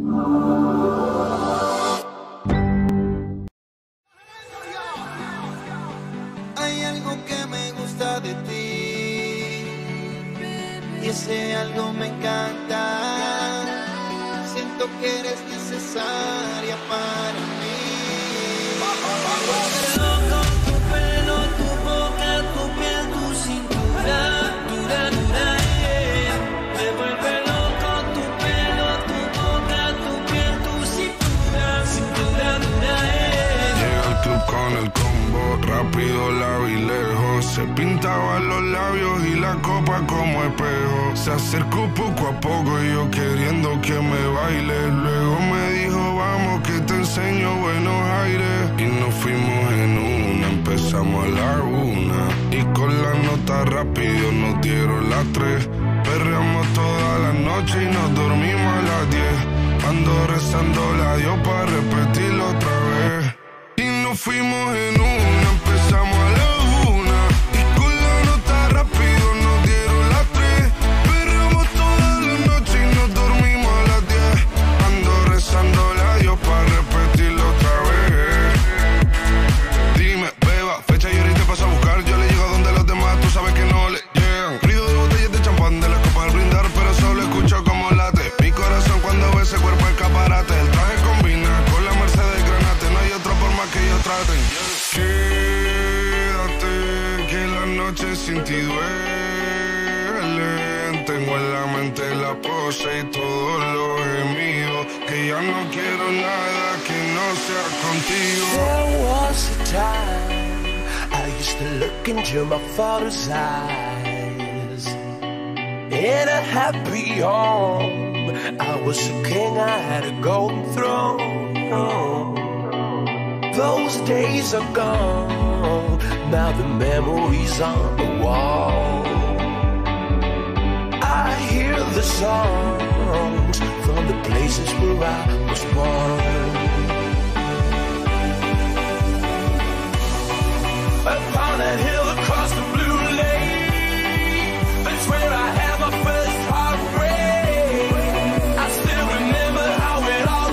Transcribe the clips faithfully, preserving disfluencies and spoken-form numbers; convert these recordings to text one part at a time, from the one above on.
Hay algo que me gusta de ti y ese algo me encanta. Siento que eres necesaria para mí. Me vuelve loco tu pelo, tu boca, tu piel, tu cintura, dura, dura, yeah. Me vuelve loco tu pelo, tu boca, tu piel, tu cintura, cintura, dura, yeah. Llega al club con el combo, rápido, largo y lejos. Se pintaban los labios y la copa como espejo. Se acercó poco a poco y yo queriendo que me baile. Luego me dijo, vamos que te enseño buenos aires. Y nos fuimos en una, empezamos a la una. Y con la nota rápido nos dieron las tres. Perreamos toda la noche y nos dormimos a las diez. Ando rezando la Dios para repetirlo otra vez. Y nos fuimos en una, empezamos a la una. Y con la nota rápido nos dieron las tres. Perreamos toda la noche y nos dormimos a las diez. Ando rezando la Dios para repetirlo otra vez. Dime, beba, fecha y ahorita paso a buscar. Yo le llego donde los demás, tú sabes que no le llegan. Ruido de botellas de champán, de las copas al brindar, pero solo escucho como late mi corazón cuando ve ese cuerpo escaparate. El traje combina con la Mercedes Granate. No hay otro por más que ellos traten. Quédate, que la noche sin ti duelen. Tengo en la mente la pose y todos los gemidos. Que ya no quiero nada que no sea contigo. There was a time I used to look into my father's eyes. In a happy home, I was a king, I had a golden throne. Those days are gone, now the memories on the wall. I hear the songs from the places where I was born. Upon a hill across the blue lake, that's where I had my first heartbreak. I still remember how it all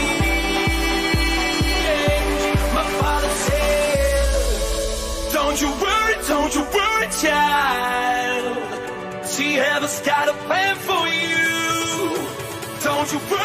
changed. My father said, don't you worry, don't you worry, child. See, heaven's got a plan for you. Don't you worry.